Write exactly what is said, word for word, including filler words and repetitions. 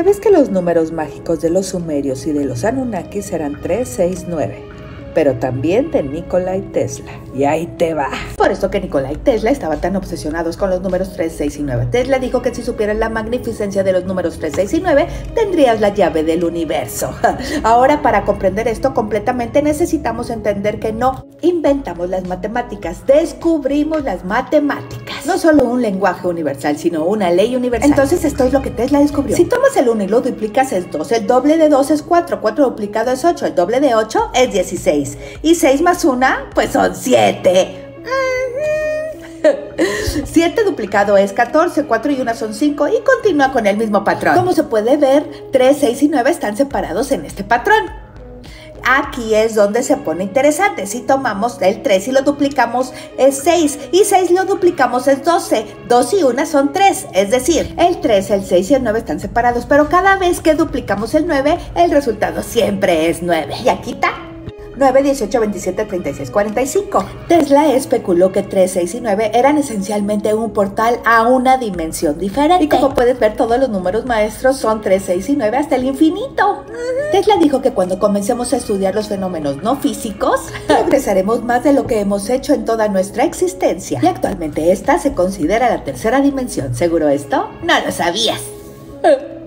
¿Sabes que los números mágicos de los sumerios y de los anunnakis eran tres, seis, nueve? Pero también de Nikola Tesla. Y ahí te va. Por eso que Nikola y Tesla estaban tan obsesionados con los números tres, seis y nueve. Tesla dijo que si supieras la magnificencia de los números tres, seis y nueve, tendrías la llave del universo. Ahora, para comprender esto completamente, necesitamos entender que no inventamos las matemáticas, descubrimos las matemáticas. No solo un lenguaje universal, sino una ley universal. Entonces, esto es lo que Tesla descubrió. Si tomas el uno y lo duplicas es dos, el doble de dos es cuatro, cuatro duplicado es ocho, el doble de ocho es dieciséis. Y seis más una, pues son siete. siete duplicado es catorce, cuatro y una son cinco y continúa con el mismo patrón. Como se puede ver, tres, seis y nueve están separados en este patrón. Aquí es donde se pone interesante. Si tomamos el tres y lo duplicamos es seis, y seis lo duplicamos es doce, dos y una son tres, es decir, el tres, el seis y el nueve están separados, pero cada vez que duplicamos el nueve, el resultado siempre es nueve. Y aquí está. nueve, dieciocho, veintisiete, treinta y seis, cuarenta y cinco. Tesla especuló que tres, seis y nueve eran esencialmente un portal a una dimensión diferente. Y como puedes ver, todos los números maestros son tres, seis y nueve hasta el infinito. Uh-huh. Tesla dijo que cuando comencemos a estudiar los fenómenos no físicos, progresaremos más de lo que hemos hecho en toda nuestra existencia. Y actualmente esta se considera la tercera dimensión. ¿Seguro esto? No lo sabías.